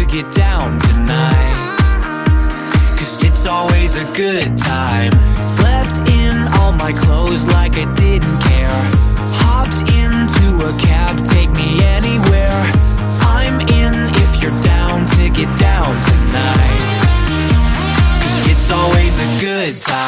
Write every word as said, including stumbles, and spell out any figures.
to get down tonight, 'cause it's always a good time. Slept in all my clothes like I didn't care. Hopped into a cab, take me anywhere. I'm in if you're down to get down tonight, 'cause it's always a good time.